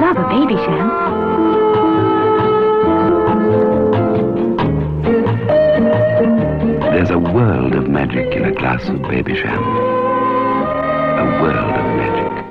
love a Babycham. There's a world of magic in a glass of Babycham. A world of magic.